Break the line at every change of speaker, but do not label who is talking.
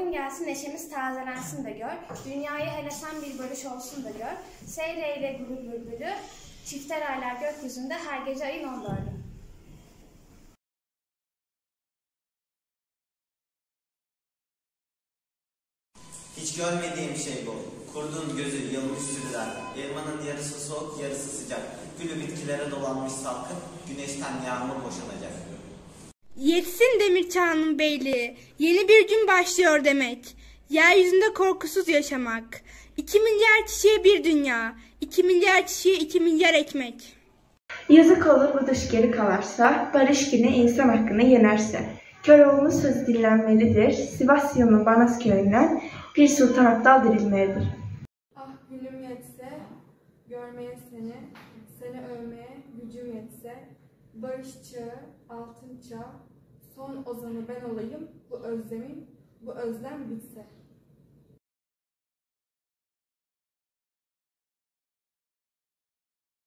Salgın gelsin neşemiz tazelensin de gör. Dünyayı hele sen bir barış olsun da gör. Seyreyle gülü bülbülü. Çifter aylar gökyüzünde her gece ayın 14'ü.
Hiç görmediğim şey bu. Kurduğun gözü yılmış sürüler. Elmanın yarısı soğuk, yarısı sıcak. Gülü bitkilere dolanmış salkım. Güneşten yağmur boşanacak.
Yetsin demir çağının beyliği. Yeni bir gün başlıyor demek. Yeryüzünde korkusuz yaşamak. 2 milyar kişiye bir dünya. 2 milyar kişiye 2 milyar ekmek.
Yazık olur bu dış geri kalarsa, barış yine insan hakkını yenerse. Köroğlu'nun sözü dinlenmelidir. Sivas yılının Banas köyünden bir Sultan Abdal dirilmelidir.
Ah günüm yetse, görmeye seni, seni övmeye gücüm yetse, barış çağı, altın çağ, son ozanı ben olayım, bu özlem bitse.